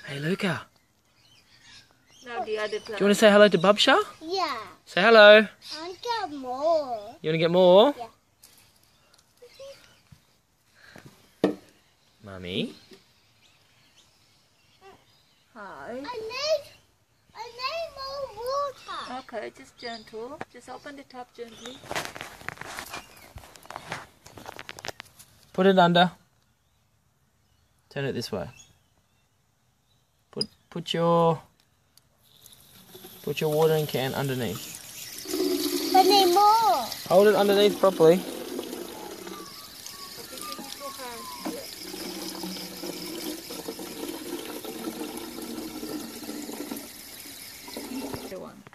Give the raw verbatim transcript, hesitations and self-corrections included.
Hey, Luca. Now the other Do you want to say hello to Bubsha? Yeah. Say hello. I want to get more. You want to get more? Yeah. Mummy. Hi. I need, I need more water. Okay, just gentle. Just open the top gently. Put it under. Turn it this way. Put put your put your watering can underneath. I need more. Hold it underneath properly. The one.